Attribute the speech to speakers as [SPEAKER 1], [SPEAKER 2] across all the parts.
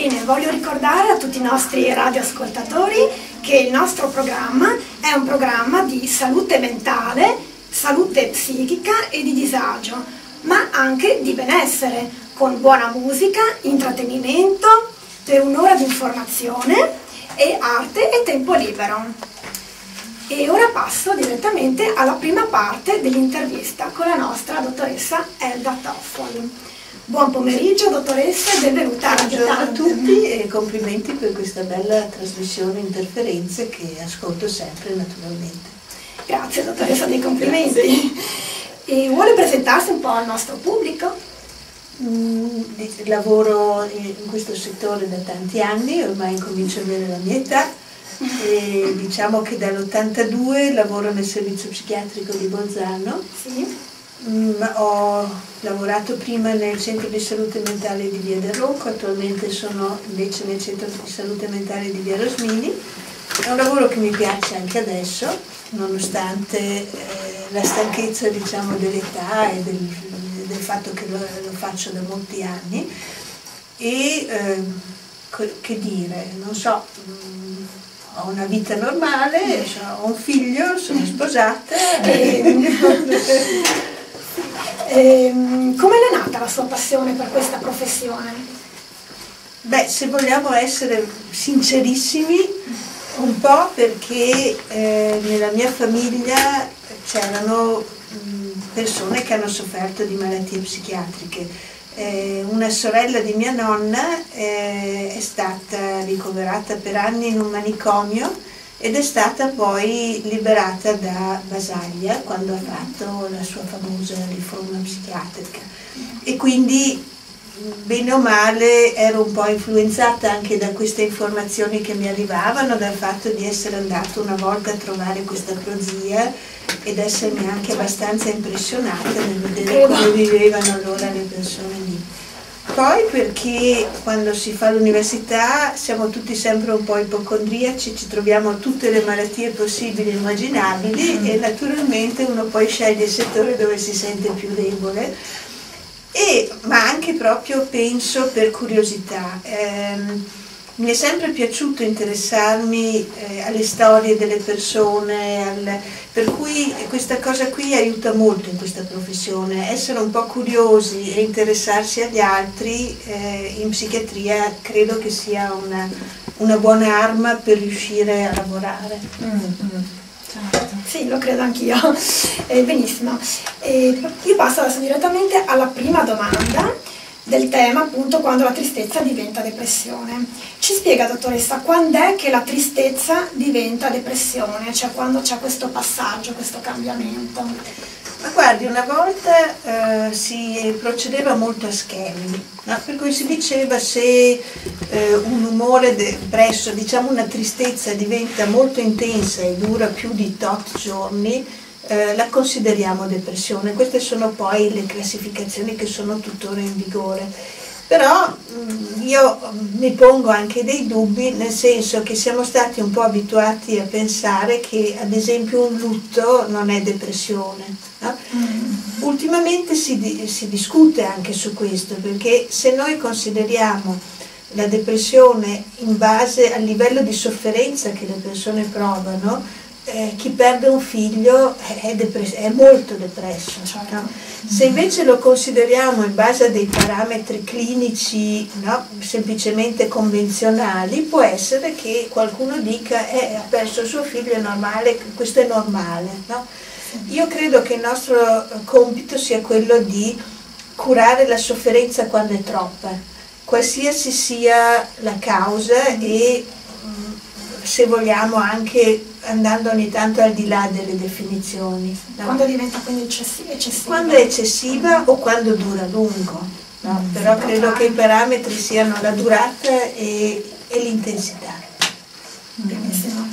[SPEAKER 1] Bene, voglio ricordare a tutti i nostri radioascoltatori che il nostro programma è un programma di salute mentale, salute psichica e di disagio, ma anche di benessere, con buona musica, intrattenimento, per un'ora di informazione e arte e tempo libero. E ora passo direttamente alla prima parte dell'intervista con la nostra dottoressa Elda Toffoli. Buon pomeriggio dottoressa e benvenuta a Radio
[SPEAKER 2] Tandem. Buongiorno a tutti e complimenti per questa bella trasmissione Interferenze che ascolto sempre naturalmente.
[SPEAKER 1] Grazie dottoressa dei complimenti. E vuole presentarsi un po' al nostro pubblico?
[SPEAKER 2] Lavoro in questo settore da tanti anni, ormai comincio ad avere la mia età e diciamo che dall'82 lavoro nel servizio psichiatrico di Bolzano.
[SPEAKER 1] Sì.
[SPEAKER 2] Ho lavorato prima nel centro di salute mentale di Via del Rocco, attualmente sono invece nel centro di salute mentale di Via Rosmini. È un lavoro che mi piace anche adesso, nonostante la stanchezza diciamo, dell'età e del fatto che lo faccio da molti anni. E che dire, non so, ho una vita normale, ho un figlio, sono sposata.
[SPEAKER 1] Come è nata la sua passione per questa professione?
[SPEAKER 2] Beh, se vogliamo essere sincerissimi, un po' perché nella mia famiglia c'erano persone che hanno sofferto di malattie psichiatriche. Una sorella di mia nonna è stata ricoverata per anni in un manicomio ed è stata poi liberata da Basaglia quando ha fatto la sua famosa riforma psichiatrica e quindi bene o male ero un po' influenzata anche da queste informazioni che mi arrivavano, dal fatto di essere andata una volta a trovare questa prozia ed essermi anche abbastanza impressionata nel vedere come vivevano allora le persone lì. Poi perché quando si fa l'università siamo tutti sempre un po' ipocondriaci, ci troviamo tutte le malattie possibili e immaginabili e naturalmente uno poi sceglie il settore dove si sente più debole, ma anche proprio penso per curiosità. Mi è sempre piaciuto interessarmi alle storie delle persone, per cui questa cosa qui aiuta molto in questa professione, essere un po' curiosi e interessarsi agli altri in psichiatria credo che sia una buona arma per riuscire a lavorare.
[SPEAKER 1] Certo. Sì, lo credo anch'io. Benissimo. Io passo adesso direttamente alla prima domanda del tema, appunto, quando la tristezza diventa depressione. Ci spiega, dottoressa, quando è che la tristezza diventa depressione? Cioè quando c'è questo passaggio, questo cambiamento?
[SPEAKER 2] Ma guardi, una volta si procedeva molto a schemi, no? Per cui si diceva se un umore depresso, diciamo una tristezza diventa molto intensa e dura più di tot giorni, la consideriamo depressione. Queste sono poi le classificazioni che sono tuttora in vigore. Però io mi pongo anche dei dubbi, nel senso che siamo stati un po' abituati a pensare che ad esempio un lutto non è depressione. No? Ultimamente si discute anche su questo, perché se noi consideriamo la depressione in base al livello di sofferenza che le persone provano, chi perde un figlio è molto depresso. No? Se invece lo consideriamo in base a dei parametri clinici, no? Semplicemente convenzionali, può essere che qualcuno dica ha perso il suo figlio, è normale, questo è normale. No? Io credo che il nostro compito sia quello di curare la sofferenza quando è troppa, qualsiasi sia la causa e se vogliamo anche andando ogni tanto al di là delle definizioni. No?
[SPEAKER 1] Quando diventa quindi eccessiva?
[SPEAKER 2] Quando è eccessiva o quando dura a lungo. No? Però credo che i parametri siano la durata e l'intensità.
[SPEAKER 1] Benissimo.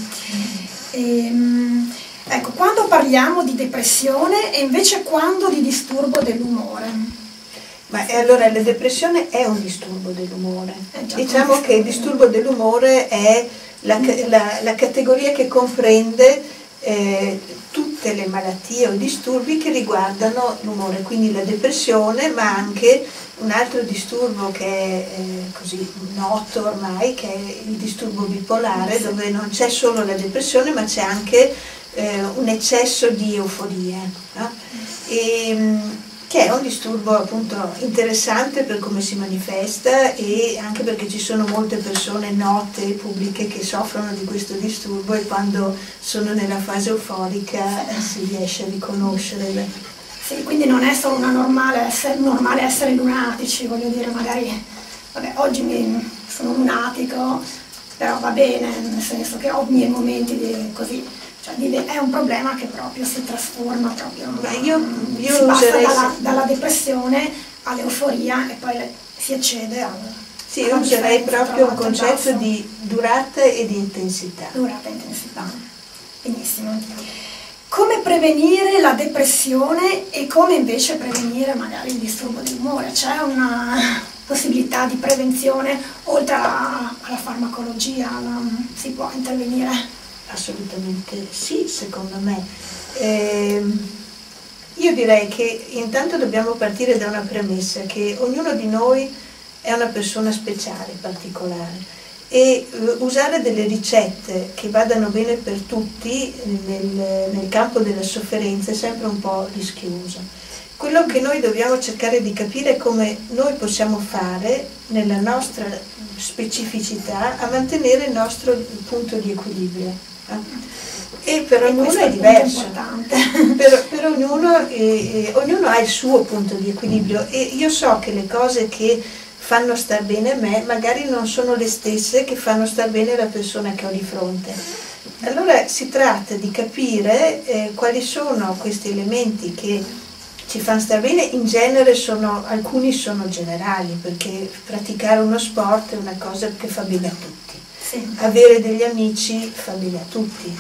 [SPEAKER 1] Ecco, quando parliamo di depressione e invece quando di disturbo dell'umore?
[SPEAKER 2] Ma allora la depressione è un disturbo dell'umore. Diciamo che il disturbo dell'umore è la categoria che comprende tutti tutte le malattie o i disturbi che riguardano l'umore, quindi la depressione, ma anche un altro disturbo che è così noto ormai, che è il disturbo bipolare, dove non c'è solo la depressione ma c'è anche un eccesso di euforia, no? Che è un disturbo appunto interessante per come si manifesta e anche perché ci sono molte persone note e pubbliche che soffrono di questo disturbo e quando sono nella fase euforica si riesce a riconoscerle.
[SPEAKER 1] Sì, quindi non è solo una normale essere lunatici, voglio dire, magari vabbè, oggi sono lunatico, però va bene, nel senso che ho i miei momenti così. Cioè, è un problema che proprio si trasforma proprio, si passa dalla depressione all'euforia e poi si accede
[SPEAKER 2] Sì, io userei proprio un concetto di durata e di intensità.
[SPEAKER 1] Durata e intensità, benissimo. Come prevenire la depressione e come invece prevenire magari il disturbo dell'umore? C'è una possibilità di prevenzione oltre alla farmacologia? Si può intervenire?
[SPEAKER 2] Assolutamente sì, secondo me. Io direi che intanto dobbiamo partire da una premessa, che ognuno di noi è una persona speciale, particolare, e usare delle ricette che vadano bene per tutti nel campo della sofferenza è sempre un po' rischioso. Quello che noi dobbiamo cercare di capire è come noi possiamo fare, nella nostra specificità, a mantenere il nostro punto di equilibrio. E per ognuno è diverso, per ognuno ha il suo punto di equilibrio e io so che le cose che fanno star bene a me magari non sono le stesse che fanno star bene la persona che ho di fronte. Allora si tratta di capire quali sono questi elementi che ci fanno star bene. In genere alcuni sono generali, perché praticare uno sport è una cosa che fa bene a tutti. Avere degli amici fa bene a tutti,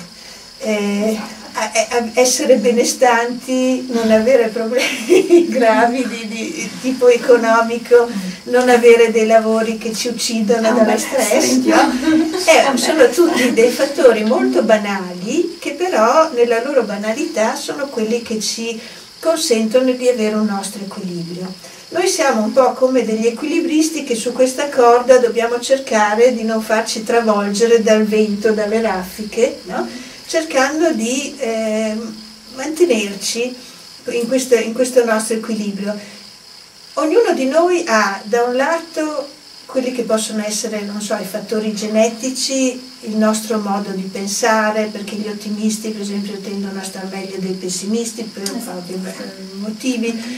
[SPEAKER 2] essere benestanti, non avere problemi gravi di tipo economico, non avere dei lavori che ci uccidono dallo stress, no? Sono tutti dei fattori molto banali che però nella loro banalità sono quelli che ci consentono di avere un nostro equilibrio. Noi siamo un po' come degli equilibristi che su questa corda dobbiamo cercare di non farci travolgere dal vento, dalle raffiche, no? Cercando di mantenerci in questo nostro equilibrio. Ognuno di noi ha da un lato quelli che possono essere, non so, i fattori genetici, il nostro modo di pensare, perché gli ottimisti per esempio tendono a star meglio dei pessimisti per ovvi motivi.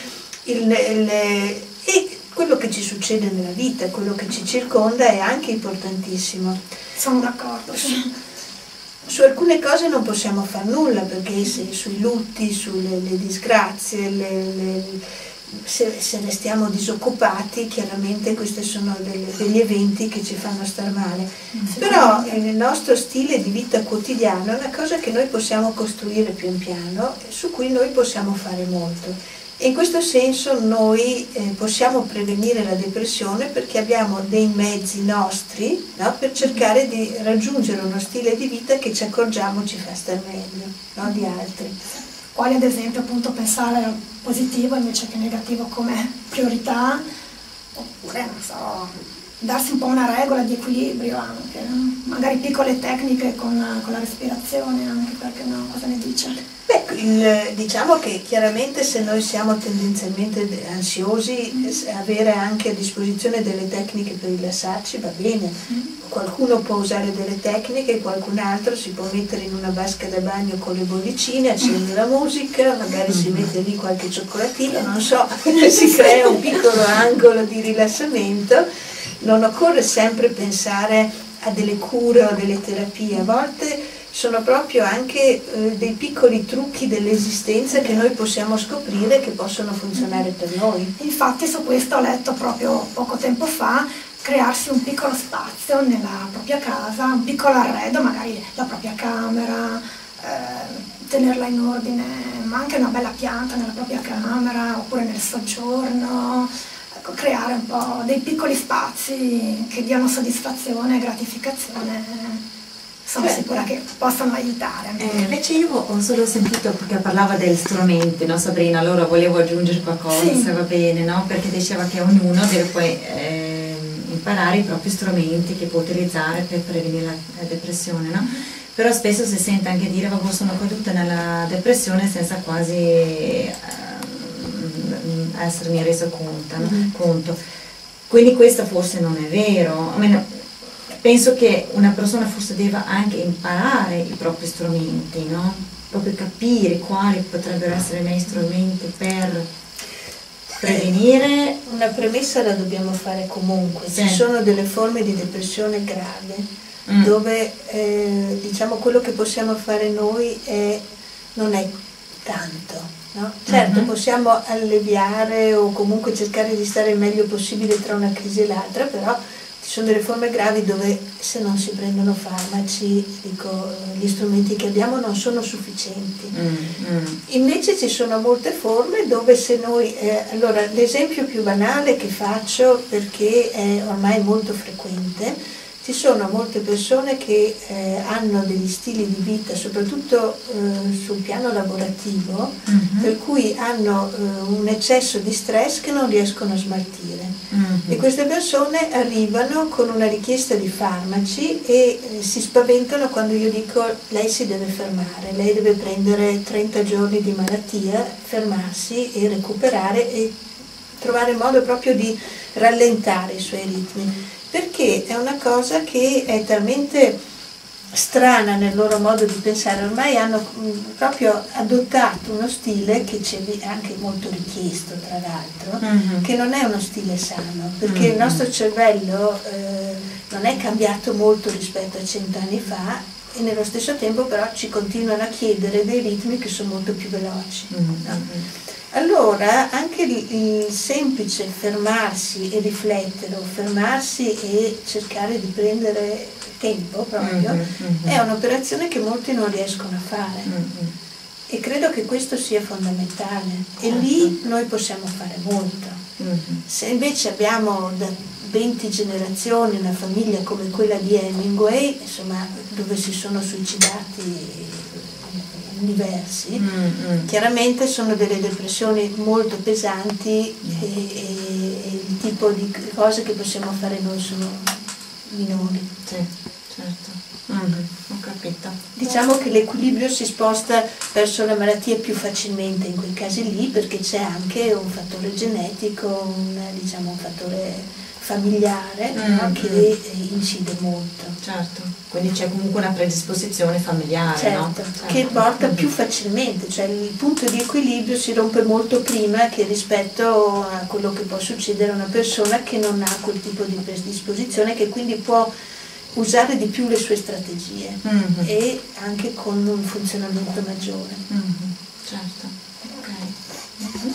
[SPEAKER 2] E quello che ci succede nella vita, quello che ci circonda è anche importantissimo.
[SPEAKER 1] Sono d'accordo.
[SPEAKER 2] Su alcune cose non possiamo far nulla, perché sui lutti, sulle disgrazie, se restiamo disoccupati, chiaramente questi sono degli eventi che ci fanno star male. Però nel nostro stile di vita quotidiano è una cosa che noi possiamo costruire pian piano, su cui noi possiamo fare molto. E in questo senso noi possiamo prevenire la depressione perché abbiamo dei mezzi nostri, no, per cercare di raggiungere uno stile di vita che ci accorgiamo ci fa star meglio, no, di altri.
[SPEAKER 1] Quali ad esempio appunto pensare al positivo invece che negativo come priorità, oppure non so, darsi un po' una regola di equilibrio anche, no? Magari piccole tecniche con la respirazione anche, perché no, cosa ne dice?
[SPEAKER 2] Beh, diciamo che chiaramente se noi siamo tendenzialmente ansiosi, avere anche a disposizione delle tecniche per rilassarci va bene. Qualcuno può usare delle tecniche, qualcun altro si può mettere in una vasca da bagno con le bollicine, accende la musica, magari si mette lì qualche cioccolatino, non so, si crea un piccolo angolo di rilassamento. Non occorre sempre pensare a delle cure o a delle terapie, a volte sono proprio anche dei piccoli trucchi dell'esistenza che noi possiamo scoprire che possono funzionare per noi.
[SPEAKER 1] Infatti su questo ho letto proprio poco tempo fa, crearsi un piccolo spazio nella propria casa, un piccolo arredo, magari la propria camera, tenerla in ordine, ma anche una bella pianta nella propria camera oppure nel soggiorno. Creare un po' dei piccoli spazi che diano soddisfazione e gratificazione sono sicura che possano aiutare.
[SPEAKER 3] Invece io ho solo sentito perché parlava degli strumenti, no Sabrina? Allora volevo aggiungere qualcosa,
[SPEAKER 1] sì,
[SPEAKER 3] se va bene, no? Perché diceva che ognuno deve poi imparare i propri strumenti che può utilizzare per prevenire la depressione, no? Però spesso si sente anche dire vabbè, sono caduta nella depressione senza quasi essermi reso conto. Quindi questo forse non è vero. Almeno, penso che una persona forse debba anche imparare i propri strumenti, no? Proprio capire quali potrebbero essere i miei strumenti per prevenire.
[SPEAKER 2] Una premessa la dobbiamo fare comunque.
[SPEAKER 3] Sì.
[SPEAKER 2] Ci sono delle forme di depressione grave dove diciamo quello che possiamo fare noi non è tanto, no? Certo, possiamo alleviare o comunque cercare di stare il meglio possibile tra una crisi e l'altra, però ci sono delle forme gravi dove se non si prendono farmaci, gli strumenti che abbiamo non sono sufficienti. Invece ci sono molte forme dove se noi, allora l'esempio più banale che faccio perché è ormai molto frequente, ci sono molte persone che hanno degli stili di vita, soprattutto sul piano lavorativo, per cui hanno un eccesso di stress che non riescono a smaltire. E queste persone arrivano con una richiesta di farmaci e si spaventano quando io dico lei si deve fermare, lei deve prendere 30 giorni di malattia, fermarsi e recuperare e trovare modo proprio di rallentare i suoi ritmi. Perché è una cosa che è talmente strana nel loro modo di pensare, ormai hanno proprio adottato uno stile che c'è anche molto richiesto tra l'altro, che non è uno stile sano, perché il nostro cervello non è cambiato molto rispetto a 100 anni fa e nello stesso tempo però ci continuano a chiedere dei ritmi che sono molto più veloci. No? Allora anche il semplice fermarsi e riflettere, o fermarsi e cercare di prendere tempo proprio, è un'operazione che molti non riescono a fare. E credo che questo sia fondamentale. E lì noi possiamo fare molto. Se invece abbiamo da 20 generazioni una famiglia come quella di Hemingway, insomma, dove si sono suicidati diversi, chiaramente sono delle depressioni molto pesanti e il tipo di cose che possiamo fare noi sono minori.
[SPEAKER 3] Sì, certo. Ho capito.
[SPEAKER 2] Diciamo che l'equilibrio si sposta verso la malattia più facilmente in quei casi lì, perché c'è anche un fattore genetico, un fattore familiare, no? Che incide molto.
[SPEAKER 3] Certo, quindi c'è comunque una predisposizione familiare,
[SPEAKER 2] certo,
[SPEAKER 3] no?
[SPEAKER 2] Che porta più facilmente, cioè il punto di equilibrio si rompe molto prima che rispetto a quello che può succedere a una persona che non ha quel tipo di predisposizione, che quindi può usare di più le sue strategie e anche con un funzionamento maggiore.
[SPEAKER 3] Certo, ok.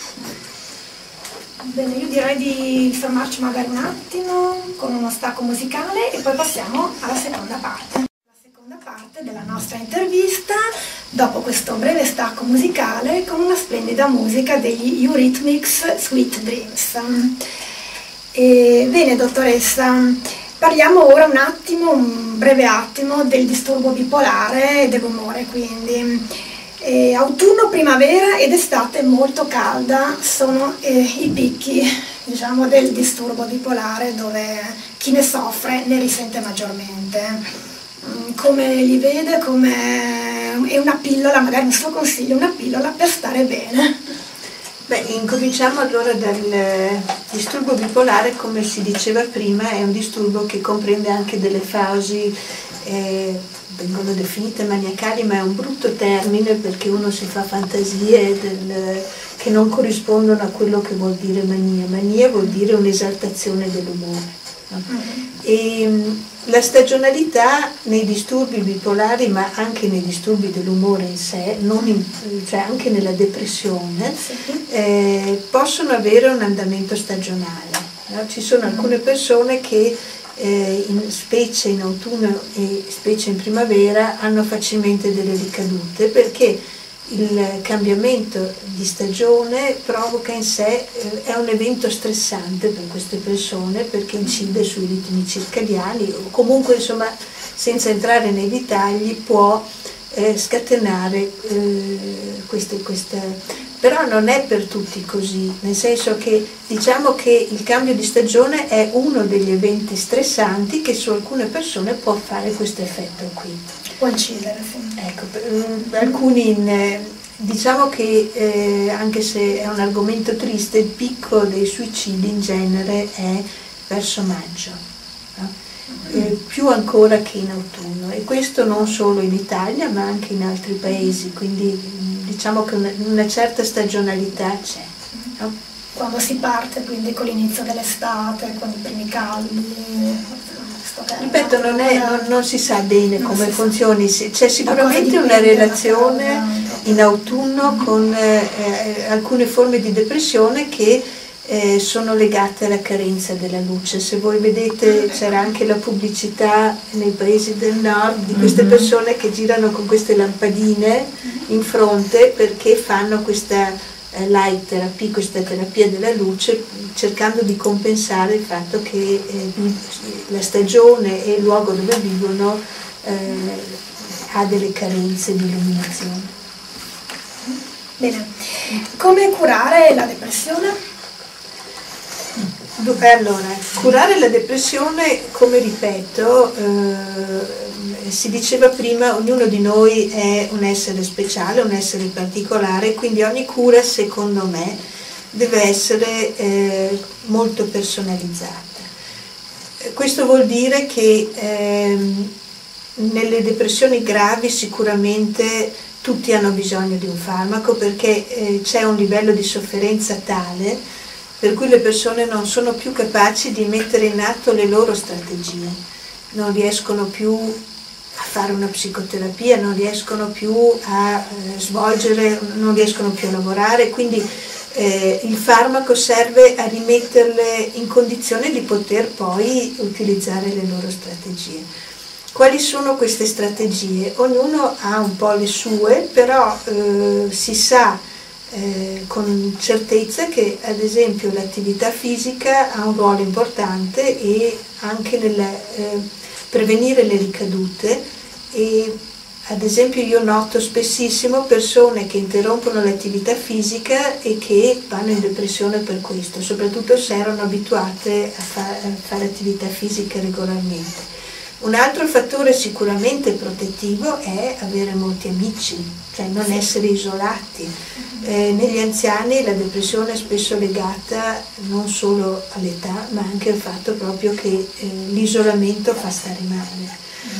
[SPEAKER 1] Bene, io direi di fermarci magari un attimo con uno stacco musicale e poi passiamo alla seconda parte. La seconda parte della nostra intervista, dopo questo breve stacco musicale, con una splendida musica degli Eurythmics, Sweet Dreams. Bene, dottoressa, parliamo ora un breve attimo del disturbo bipolare e dell'umore, quindi. Autunno, primavera ed estate molto calda sono i picchi, diciamo, del disturbo bipolare, dove chi ne soffre ne risente maggiormente. Come li vede? È una pillola, magari un suo consiglio, una pillola per stare bene?
[SPEAKER 2] Beh, incominciamo allora dal disturbo bipolare. Come si diceva prima, è un disturbo che comprende anche delle fasi, vengono definite maniacali, ma è un brutto termine perché uno si fa fantasie che non corrispondono a quello che vuol dire mania. Mania vuol dire un'esaltazione dell'umore. No? E la stagionalità nei disturbi bipolari, ma anche nei disturbi dell'umore in sé, cioè anche nella depressione, possono avere un andamento stagionale. No? Ci sono alcune persone che specie in autunno e specie in primavera hanno facilmente delle ricadute, perché il cambiamento di stagione provoca in sé, è un evento stressante per queste persone, perché incide sui ritmi circadiani o comunque insomma senza entrare nei dettagli, può scatenare queste. Però non è per tutti così, nel senso che diciamo che il cambio di stagione è uno degli eventi stressanti che su alcune persone può fare questo effetto qui.
[SPEAKER 1] Può incidere, sì.
[SPEAKER 2] Ecco, alcuni diciamo che anche se è un argomento triste, il picco dei suicidi in genere è verso maggio, no? Più ancora che in autunno, e questo non solo in Italia ma anche in altri paesi, quindi diciamo che una certa stagionalità c'è, no?
[SPEAKER 1] Quando si parte quindi con l'inizio dell'estate, con i primi caldi,
[SPEAKER 2] ripeto, non si sa bene come funzioni, c'è sicuramente una relazione in autunno con alcune forme di depressione che sono legate alla carenza della luce. Se voi vedete, c'era anche la pubblicità nei paesi del nord di queste persone che girano con queste lampadine in fronte perché fanno questa light therapy, questa terapia della luce, cercando di compensare il fatto che la stagione e il luogo dove vivono ha delle carenze di illuminazione.
[SPEAKER 1] Bene, come curare la depressione?
[SPEAKER 2] Allora, curare la depressione, come ripeto, si diceva prima, ognuno di noi è un essere speciale, un essere particolare, quindi ogni cura, secondo me, deve essere molto personalizzata. Questo vuol dire che nelle depressioni gravi sicuramente tutti hanno bisogno di un farmaco, perché c'è un livello di sofferenza tale per cui le persone non sono più capaci di mettere in atto le loro strategie, non riescono più a fare una psicoterapia, non riescono più a svolgere, non riescono più a lavorare, quindi il farmaco serve a rimetterle in condizione di poter poi utilizzare le loro strategie. Quali sono queste strategie? Ognuno ha un po' le sue, però si sa con certezza che ad esempio l'attività fisica ha un ruolo importante e anche nel prevenire le ricadute, e ad esempio io noto spessissimo persone che interrompono l'attività fisica e che vanno in depressione per questo, soprattutto se erano abituate a fare attività fisica regolarmente. Un altro fattore sicuramente protettivo è avere molti amici, cioè non essere isolati. Negli anziani la depressione è spesso legata non solo all'età, ma anche al fatto proprio che l'isolamento fa stare male.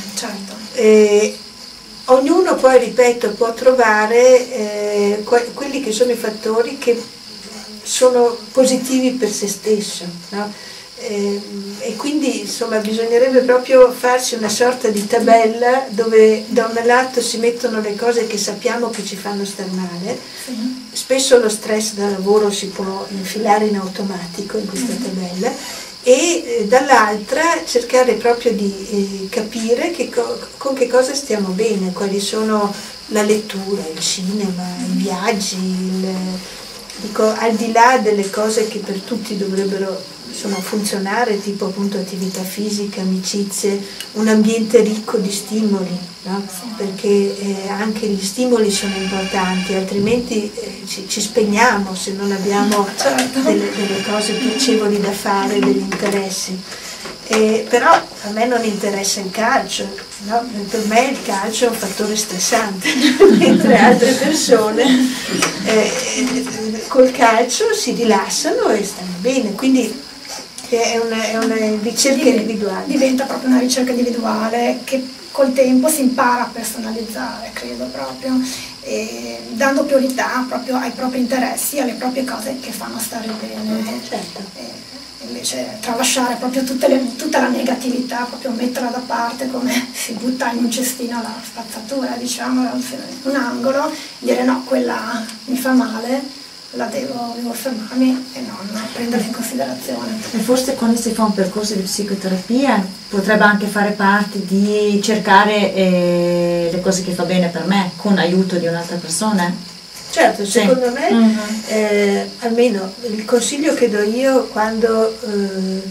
[SPEAKER 1] Certo.
[SPEAKER 2] Ognuno poi, ripeto, può trovare quelli che sono i fattori che sono positivi per se stesso, no? E quindi insomma bisognerebbe proprio farsi una sorta di tabella dove da un lato si mettono le cose che sappiamo che ci fanno star male, spesso lo stress da lavoro si può infilare in automatico in questa tabella, e dall'altra cercare proprio di capire con che cosa stiamo bene, quali sono la lettura, il cinema, i viaggi, dico, al di là delle cose che per tutti dovrebbero funzionare, tipo appunto attività fisica, amicizie, un ambiente ricco di stimoli, no? Perché anche gli stimoli sono importanti, altrimenti ci spegniamo se non abbiamo delle cose piacevoli da fare, degli interessi. Però a me non interessa il calcio, no? Per me il calcio è un fattore stressante, mentre altre persone col calcio si rilassano e stanno bene, quindi è una ricerca individuale.
[SPEAKER 1] Diventa proprio una ricerca individuale che col tempo si impara a personalizzare, credo proprio, dando priorità proprio ai propri interessi, alle proprie cose che fanno stare bene.
[SPEAKER 2] Certo.
[SPEAKER 1] Invece tralasciare proprio tutta la negatività, proprio metterla da parte, come si butta in un cestino la spazzatura, diciamo, un angolo, dire no, quella mi fa male, la devo fermarmi e non prenderla in considerazione.
[SPEAKER 3] E forse quando si fa un percorso di psicoterapia potrebbe anche fare parte di cercare le cose che fa bene per me, con aiuto di un'altra persona.
[SPEAKER 2] Certo, secondo me, almeno il consiglio che do io quando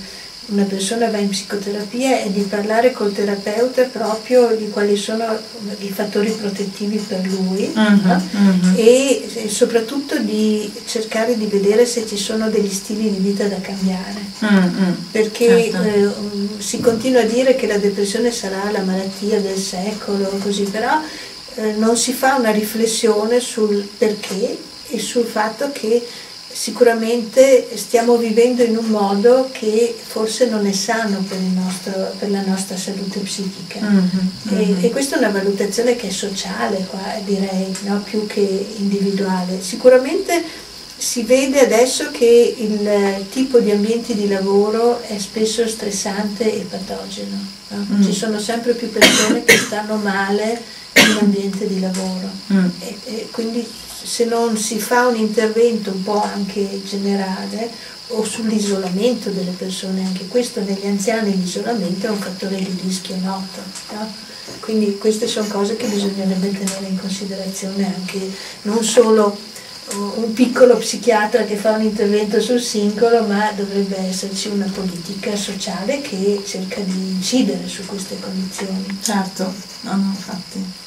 [SPEAKER 2] una persona va in psicoterapia è di parlare col terapeuta proprio di quali sono i fattori protettivi per lui, no? E soprattutto di cercare di vedere se ci sono degli stili di vita da cambiare, perché si continua a dire che la depressione sarà la malattia del secolo, così, però non si fa una riflessione sul perché e sul fatto che sicuramente stiamo vivendo in un modo che forse non è sano per la nostra salute psichica. E questa è una valutazione che è sociale, qua, direi, no? Più che individuale. Sicuramente si vede adesso che il tipo di ambienti di lavoro è spesso stressante e patogeno, no? Ci sono sempre più persone che stanno male in ambiente di lavoro, e quindi se non si fa un intervento un po' anche generale o sull'isolamento delle persone, anche questo negli anziani l'isolamento è un fattore di rischio noto, no? Quindi queste sono cose che bisognerebbe tenere in considerazione, anche non solo un piccolo psichiatra che fa un intervento sul singolo, ma dovrebbe esserci una politica sociale che cerca di incidere su queste condizioni.
[SPEAKER 3] Certo, no, infatti.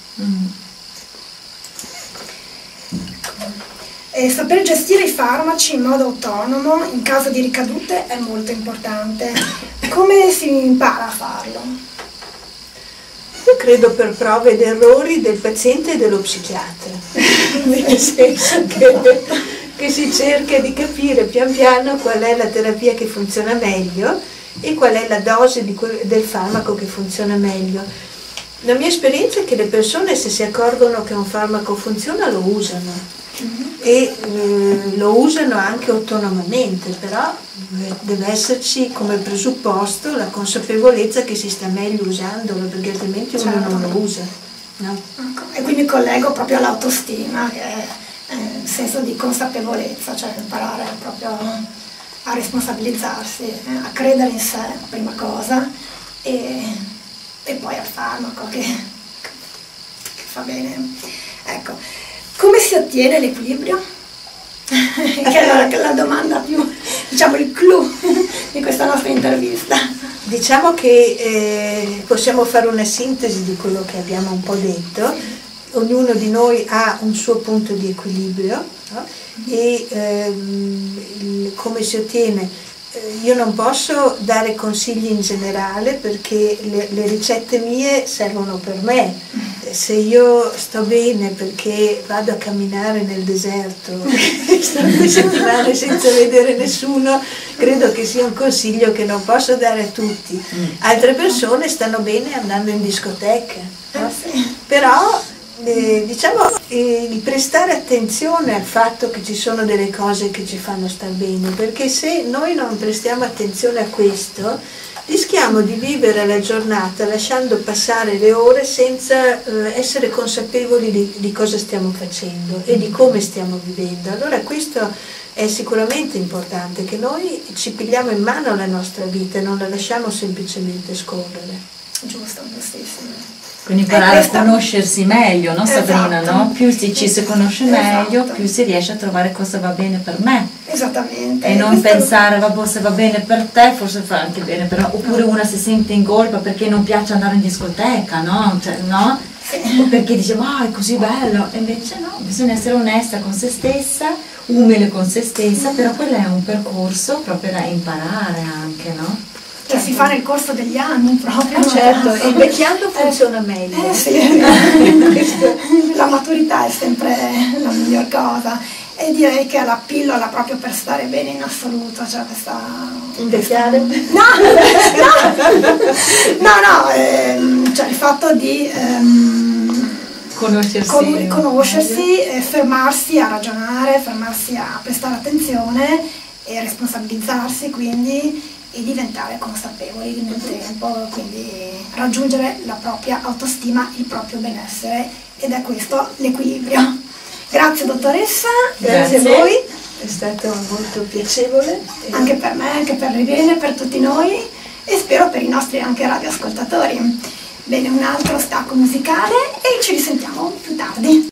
[SPEAKER 1] E saper gestire i farmaci in modo autonomo in caso di ricadute è molto importante. Come si impara a farlo?
[SPEAKER 2] Io credo per prove ed errori del paziente e dello psichiatra, nel senso che si cerca di capire pian piano qual è la terapia che funziona meglio e qual è la dose del farmaco che funziona meglio. La mia esperienza è che le persone, se si accorgono che un farmaco funziona, lo usano. E lo usano anche autonomamente, però deve esserci come presupposto la consapevolezza che si sta meglio usandolo, perché altrimenti uno non lo usa, no?
[SPEAKER 1] E quindi collego proprio all'autostima, che è il senso di consapevolezza, cioè imparare proprio a responsabilizzarsi, a credere in sé, prima cosa, e poi al farmaco che fa bene. Ecco. Come si ottiene l'equilibrio? Che è la domanda più, diciamo, il clou di questa nostra intervista.
[SPEAKER 2] Diciamo che possiamo fare una sintesi di quello che abbiamo un po' detto. Ognuno di noi ha un suo punto di equilibrio, no? E come si ottiene? Io non posso dare consigli in generale perché le ricette mie servono per me. Se io sto bene perché vado a camminare nel deserto, sto 2 settimane senza vedere nessuno, credo che sia un consiglio che non posso dare a tutti. Altre persone stanno bene andando in discoteca, no? Però diciamo di prestare attenzione al fatto che ci sono delle cose che ci fanno star bene, perché se noi non prestiamo attenzione a questo rischiamo di vivere la giornata lasciando passare le ore senza essere consapevoli di cosa stiamo facendo e di come stiamo vivendo. Allora questo è sicuramente importante, che noi ci pigliamo in mano la nostra vita e non la lasciamo semplicemente scorrere.
[SPEAKER 1] Giusto, giustissimo.
[SPEAKER 3] Quindi imparare a conoscersi meglio, no Sabrina? Esatto. No? Più ci si conosce meglio, più si riesce a trovare cosa va bene per me.
[SPEAKER 1] Esattamente.
[SPEAKER 3] E non pensare, vabbè, se va bene per te, forse fa anche bene, però oppure una si sente in colpa perché non piace andare in discoteca, no? Cioè, no? Sì. Perché dice, è così bello. E invece no, bisogna essere onesta con se stessa, umile con se stessa, però quello è un percorso proprio da imparare anche, no?
[SPEAKER 1] Che si fa nel corso degli anni proprio.
[SPEAKER 2] Certo, e invecchiando funziona meglio.
[SPEAKER 1] Sì. La maturità è sempre la miglior cosa e direi che è la pillola proprio per stare bene in assoluto, cioè questa...
[SPEAKER 2] Invecchiare?
[SPEAKER 1] No, cioè il fatto di conoscersi, fermarsi a ragionare, fermarsi a prestare attenzione e responsabilizzarsi quindi e diventare consapevoli nel tempo, quindi raggiungere la propria autostima, il proprio benessere, ed è questo l'equilibrio. Grazie dottoressa.
[SPEAKER 2] Grazie a voi, è stato molto piacevole.
[SPEAKER 1] Anche per me, anche per Irene, per tutti noi e spero per i nostri anche radioascoltatori. Bene, un altro stacco musicale e ci risentiamo più tardi.